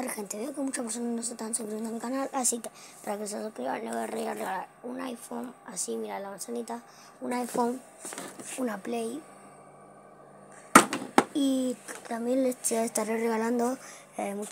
ver, gente, veo que muchas personas no se están suscribiendo a mi canal, así que para que se suscriban le voy a regalar un iPhone, así, mira la manzanita, un iPhone, una Play, y también les estaré regalando